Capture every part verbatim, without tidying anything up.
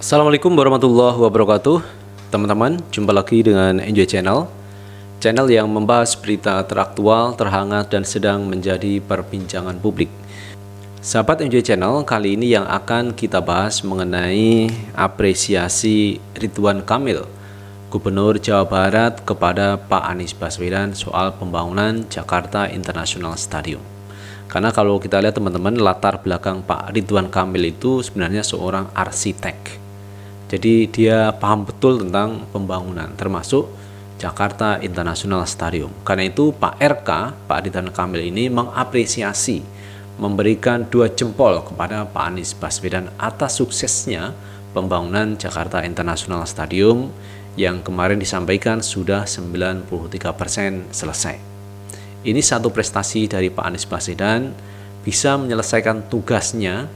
Assalamualaikum warahmatullahi wabarakatuh. Teman-teman, jumpa lagi dengan Enjoy Channel, channel yang membahas berita teraktual, terhangat, dan sedang menjadi perbincangan publik. Sahabat Enjoy Channel, kali ini yang akan kita bahas mengenai apresiasi Ridwan Kamil, Gubernur Jawa Barat, kepada Pak Anies Baswedan soal pembangunan Jakarta International Stadium. Karena kalau kita lihat teman-teman, latar belakang Pak Ridwan Kamil itu sebenarnya seorang arsitek. Jadi dia paham betul tentang pembangunan, termasuk Jakarta International Stadium. Karena itu Pak R K, Pak Ridwan Kamil ini mengapresiasi, memberikan dua jempol kepada Pak Anies Baswedan atas suksesnya pembangunan Jakarta International Stadium yang kemarin disampaikan sudah sembilan puluh tiga persen selesai. Ini satu prestasi dari Pak Anies Baswedan, bisa menyelesaikan tugasnya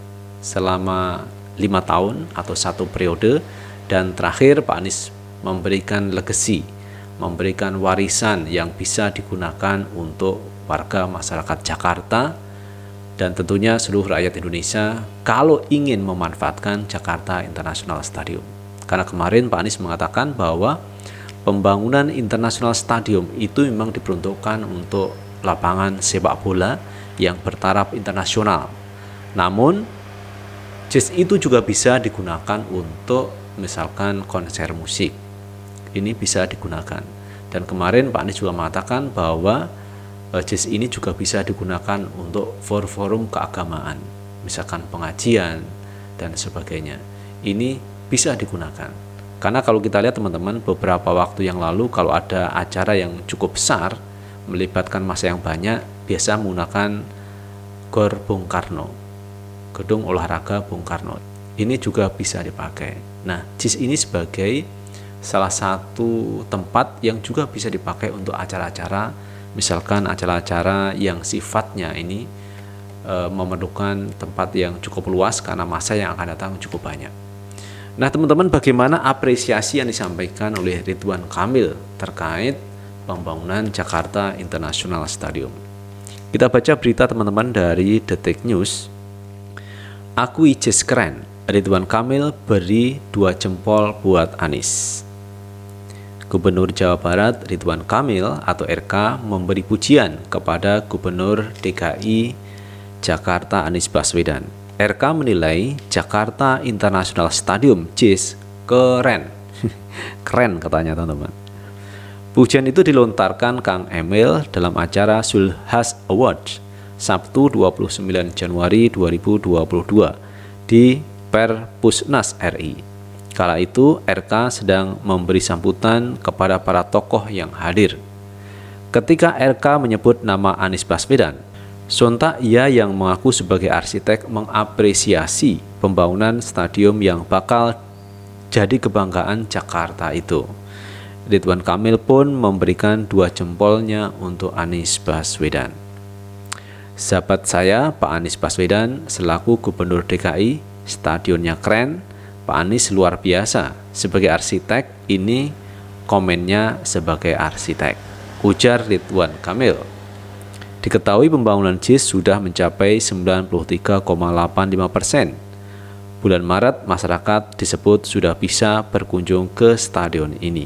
selama lima tahun atau satu periode, dan terakhir Pak Anies memberikan legacy, memberikan warisan yang bisa digunakan untuk warga masyarakat Jakarta dan tentunya seluruh rakyat Indonesia kalau ingin memanfaatkan Jakarta International Stadium. Karena kemarin Pak Anies mengatakan bahwa pembangunan International Stadium itu memang diperuntukkan untuk lapangan sepak bola yang bertaraf internasional. Namun jis itu juga bisa digunakan untuk misalkan konser musik. Ini bisa digunakan. Dan kemarin Pak Anies juga mengatakan bahwa jis ini juga bisa digunakan untuk forum-forum keagamaan, misalkan pengajian dan sebagainya. Ini bisa digunakan. Karena kalau kita lihat teman-teman, beberapa waktu yang lalu kalau ada acara yang cukup besar, melibatkan massa yang banyak, biasa menggunakan Gor Bung Karno, Gedung Olahraga Bung Karno. Ini juga bisa dipakai. Nah, jis ini sebagai salah satu tempat yang juga bisa dipakai untuk acara-acara, misalkan acara-acara yang sifatnya ini e, memerlukan tempat yang cukup luas karena massa yang akan datang cukup banyak. Nah, teman-teman, bagaimana apresiasi yang disampaikan oleh Ridwan Kamil terkait pembangunan Jakarta International Stadium? Kita baca berita teman-teman dari Detik News. Akui jis keren, Ridwan Kamil beri dua jempol buat Anies. Gubernur Jawa Barat Ridwan Kamil atau R K memberi pujian kepada Gubernur D K I Jakarta Anies Baswedan. R K menilai Jakarta International Stadium jis keren. Keren katanya teman-teman. Pujian itu dilontarkan Kang Emil dalam acara Zulhas Awards Sabtu dua puluh sembilan Januari dua ribu dua puluh dua di Perpusnas R I. Kala itu R K sedang memberi sambutan kepada para tokoh yang hadir. Ketika R K menyebut nama Anies Baswedan, sontak ia yang mengaku sebagai arsitek mengapresiasi pembangunan stadium yang bakal jadi kebanggaan Jakarta itu. Ridwan Kamil pun memberikan dua jempolnya untuk Anies Baswedan. Sahabat saya, Pak Anies Baswedan selaku Gubernur D K I, stadionnya keren, Pak Anies luar biasa. Sebagai arsitek, ini komennya sebagai arsitek, ujar Ridwan Kamil. Diketahui pembangunan jis sudah mencapai sembilan puluh tiga koma delapan lima persen. Bulan Maret, masyarakat disebut sudah bisa berkunjung ke stadion ini.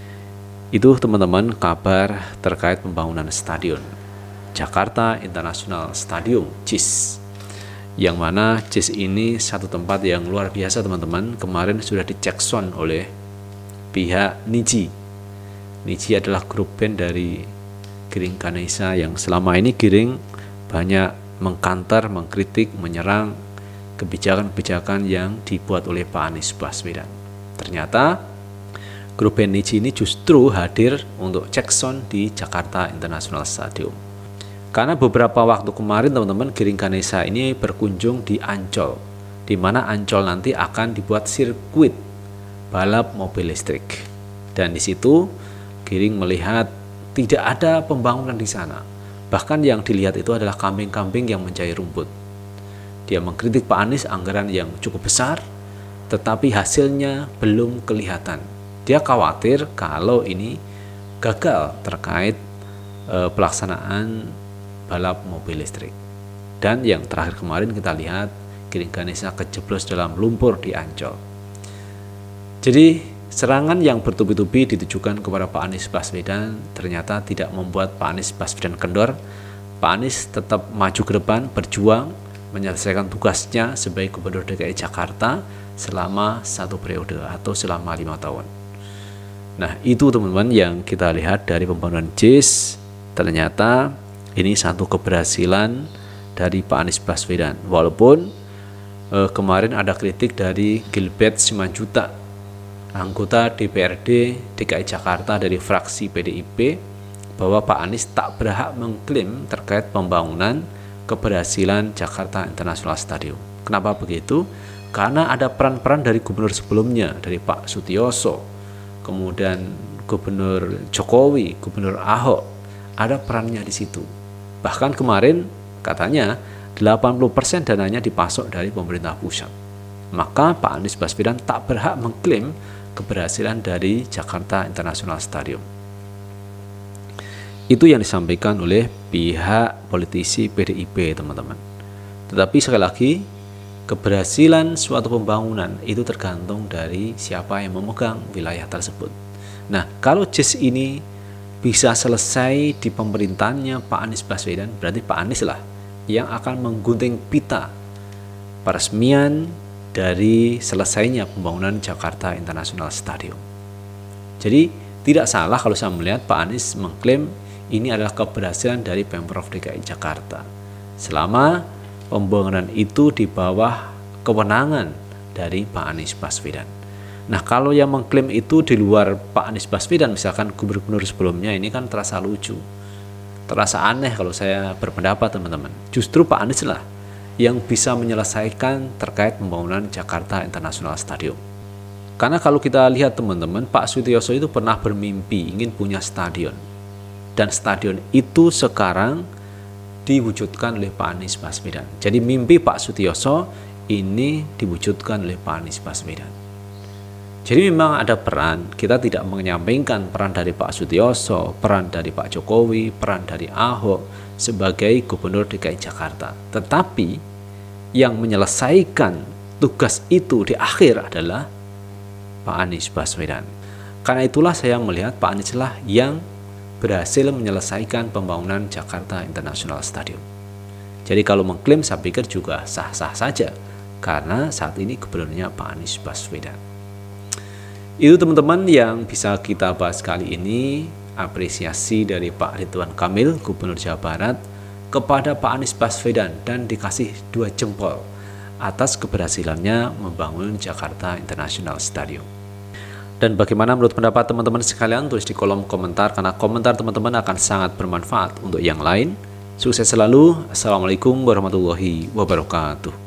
Itu teman-teman kabar terkait pembangunan stadion Jakarta International Stadium, jis. Yang mana jis ini satu tempat yang luar biasa teman-teman. Kemarin sudah dicek sound oleh pihak Niji. Niji adalah grup band dari Giring Ganesa yang selama ini Giring banyak mengkanter, mengkritik, menyerang kebijakan-kebijakan yang dibuat oleh Pak Anies Baswedan. Ternyata grup band Niji ini justru hadir untuk cek sound di Jakarta International Stadium. Karena beberapa waktu kemarin teman-teman, Giring Ganesa ini berkunjung di Ancol, di mana Ancol nanti akan dibuat sirkuit balap mobil listrik. Dan di situ Giring melihat tidak ada pembangunan di sana. Bahkan yang dilihat itu adalah kambing-kambing yang mencari rumput. Dia mengkritik Pak Anies anggaran yang cukup besar, tetapi hasilnya belum kelihatan. Dia khawatir kalau ini gagal terkait e, pelaksanaan balap mobil listrik. Dan yang terakhir kemarin kita lihat Giring Ganesa kejeblos dalam lumpur di Ancol. Jadi serangan yang bertubi-tubi ditujukan kepada Pak Anies Baswedan ternyata tidak membuat Pak Anies Baswedan kendor. Pak Anies tetap maju ke depan, berjuang, menyelesaikan tugasnya sebagai Gubernur D K I Jakarta selama satu periode atau selama lima tahun. Nah, itu teman-teman yang kita lihat dari pembangunan JIS. Ternyata ini satu keberhasilan dari Pak Anies Baswedan. Walaupun eh, kemarin ada kritik dari Gilbert Simanjuntak, anggota D P R D D K I Jakarta dari fraksi P D I P, bahwa Pak Anies tak berhak mengklaim terkait pembangunan keberhasilan Jakarta International Stadium. Kenapa begitu? Karena ada peran-peran dari gubernur sebelumnya, dari Pak Sutioso, kemudian Gubernur Jokowi, Gubernur Ahok, ada perannya di situ. Bahkan kemarin katanya delapan puluh persen dananya dipasok dari pemerintah pusat. Maka Pak Anies Baswedan tak berhak mengklaim keberhasilan dari Jakarta International Stadium. Itu yang disampaikan oleh pihak politisi P D I P, teman-teman. Tetapi sekali lagi, keberhasilan suatu pembangunan itu tergantung dari siapa yang memegang wilayah tersebut. Nah, kalau JIS ini bisa selesai di pemerintahannya Pak Anies Baswedan, berarti Pak Anies lah yang akan menggunting pita peresmian dari selesainya pembangunan Jakarta International Stadium. Jadi tidak salah kalau saya melihat Pak Anies mengklaim ini adalah keberhasilan dari Pemprov D K I Jakarta selama pembangunan itu di bawah kewenangan dari Pak Anies Baswedan. Nah, kalau yang mengklaim itu di luar Pak Anies Baswedan, misalkan gubernur sebelumnya, ini kan terasa lucu, terasa aneh kalau saya berpendapat, teman-teman. Justru Pak Anies lah yang bisa menyelesaikan terkait pembangunan Jakarta International Stadium. Karena kalau kita lihat, teman-teman, Pak Sutioso itu pernah bermimpi ingin punya stadion. Dan stadion itu sekarang diwujudkan oleh Pak Anies Baswedan. Jadi mimpi Pak Sutioso ini diwujudkan oleh Pak Anies Baswedan. Jadi memang ada peran, kita tidak menyampaikan peran dari Pak Sutioso, peran dari Pak Jokowi, peran dari Ahok sebagai Gubernur D K I Jakarta. Tetapi yang menyelesaikan tugas itu di akhir adalah Pak Anies Baswedan. Karena itulah saya melihat Pak Anies lah yang berhasil menyelesaikan pembangunan Jakarta International Stadium. Jadi kalau mengklaim saya pikir juga sah-sah saja, karena saat ini gubernurnya Pak Anies Baswedan. Itu teman-teman yang bisa kita bahas kali ini, apresiasi dari Pak Ridwan Kamil, Gubernur Jawa Barat, kepada Pak Anies Baswedan, dan dikasih dua jempol atas keberhasilannya membangun Jakarta International Stadium. Dan bagaimana menurut pendapat teman-teman sekalian, tulis di kolom komentar, karena komentar teman-teman akan sangat bermanfaat untuk yang lain. Sukses selalu. Assalamualaikum warahmatullahi wabarakatuh.